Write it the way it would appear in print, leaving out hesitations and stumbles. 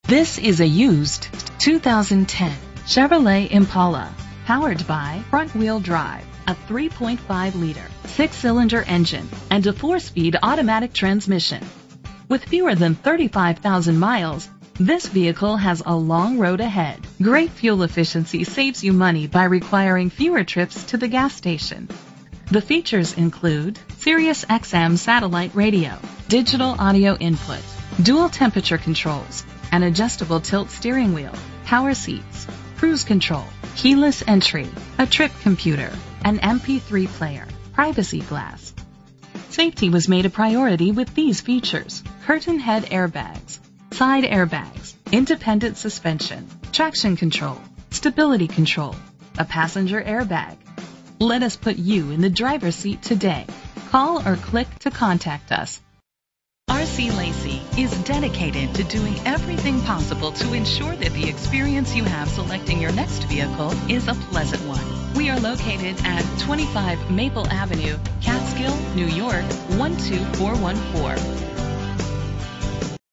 This is a used 2010 Chevrolet Impala, powered by front-wheel drive, a 3.5-liter, 6-cylinder engine, and a 4-speed automatic transmission. With fewer than 35,000 miles, this vehicle has a long road ahead. Great fuel efficiency saves you money by requiring fewer trips to the gas station. The features include Sirius XM satellite radio, digital audio input, dual temperature controls, an adjustable tilt steering wheel, power seats, cruise control, keyless entry, a trip computer, an MP3 player, privacy glass. Safety was made a priority with these features: curtain head airbags, side airbags, independent suspension, traction control, stability control, a passenger airbag. Let us put you in the driver's seat today. Call or click to contact us. RC Lacey is dedicated to doing everything possible to ensure that the experience you have selecting your next vehicle is a pleasant one. We are located at 25 Maple Avenue, Catskill, New York, 12414.